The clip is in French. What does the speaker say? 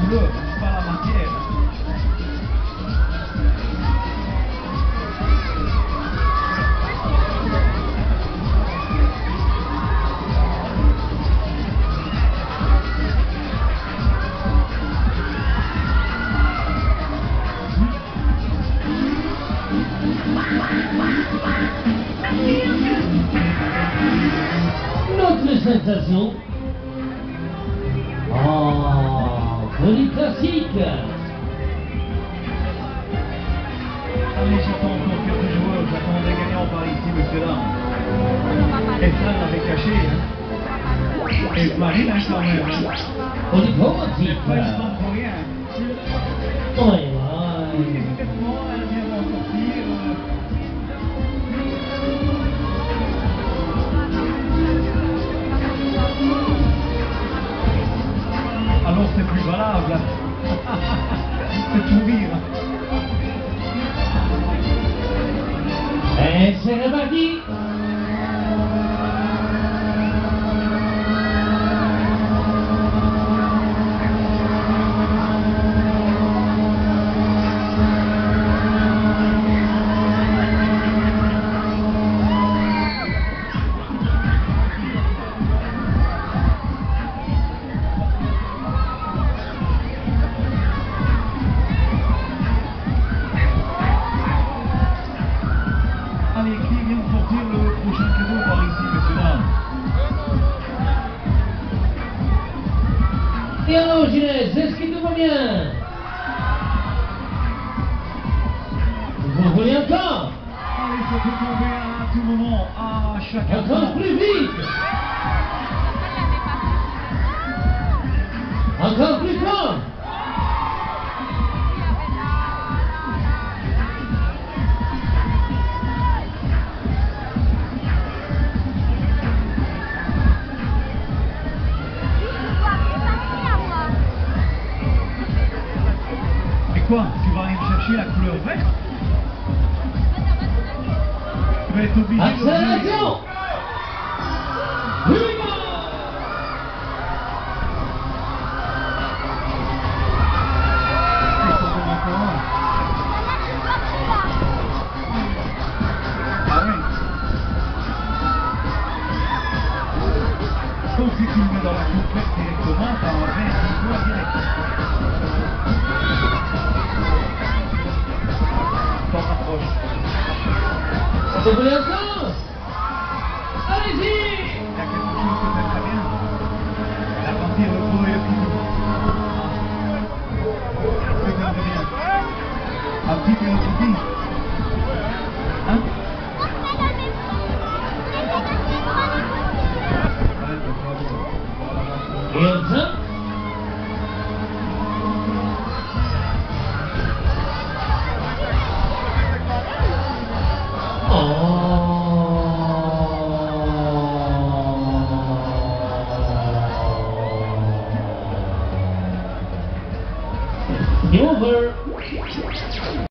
couleur, c'est pas la matière. Notre sensation. Oh, folie classique. Allez, j'attends encore quelques joueurs, j'attends des gagnants par ici, monsieur dames. Et ça, on avait caché, hein. Et Marine, hein, quand même. Hein. Folie dramatique. Pas une femme pour rien. Ouais, ouais. Oui, complètement, elle vient d'en sortir. Alors c'est plus valable. C'est tout rire. Et c'est reparti. Allez, qui vient de sortir le prochain cadeau par ici, messieurs dames? Et alors, Ginès, est-ce que tout va bien? Vous voulez encore? Allez, ça peut tomber à tout moment, à chaque Encore instant. plus vite. Encore plus fort. Et quoi? Tu vas aller me chercher la couleur verte? Tu vas être obligé de... Accélération. Ah oui. Donc si tu le mets dans la complète directement, ça va faire un peu direct. T'en rapproches. Vous voulez encore? Allez-y. Il y a quelque chose que t'aimes très bien. La partie repos et le pinou. Ce que t'aimes bien. Un petit peu de pipi. Hein? Ouais, bravo. Et on jump. Oh. Over.